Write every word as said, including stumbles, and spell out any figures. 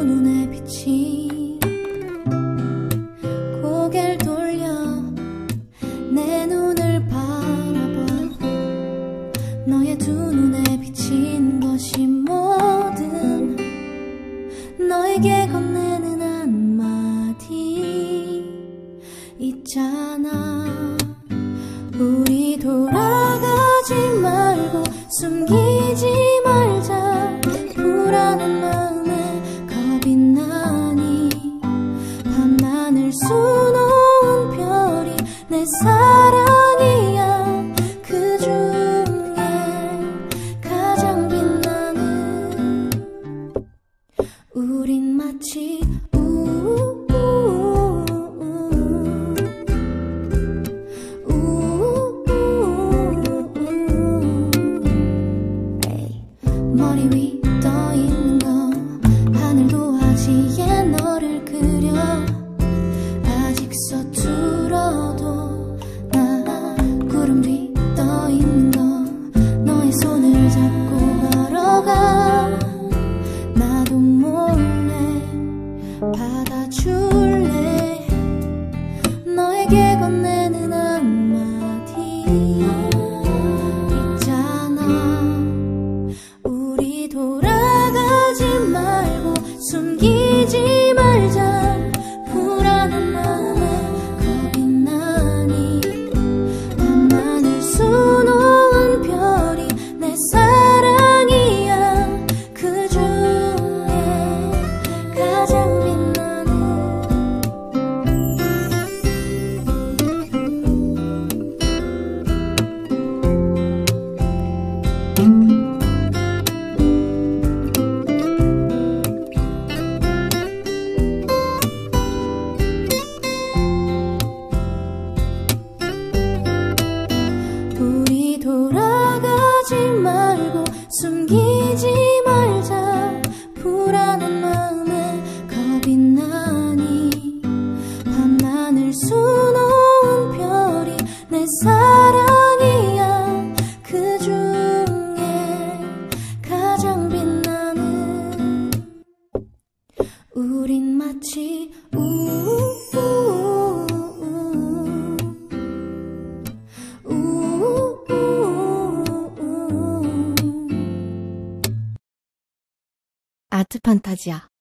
눈에 비친 고개를 돌려 내 눈을 바라봐. 너의 두 눈에 비친 것이 뭐든 너에게 건네는 한마디 있잖아. 우리 돌아가지 말고 숨기지 말자. 불안한 마음에 겁이 나니 밤하늘 수놓은 별이 내 사랑이야. 그 중에 가장 빛나는 우린 마치 머리 위 떠있는 거 하늘도 하지에 너를 그려. 아직 서툴어도 나 구름 뒤 떠있는 거 너의 손을 잡고 걸어가. 나도 몰래 받아줄래. 너에게 건네는 한마디 있잖아. 우리 돌아가지 말고 숨기지 말자. 불안한 마음에 겁이 나니 밤하늘 수놓은 별이 내 사랑이야. 그 중에 가장 빛나는 우리 돌아가지 말고 숨기지 말자. 불안한 마음에 겁이 나니 밤하늘 수놓은 별이 내 사랑이야. 그 중에 가장 빛나는 우린 마치 우우우우 아트 판타지아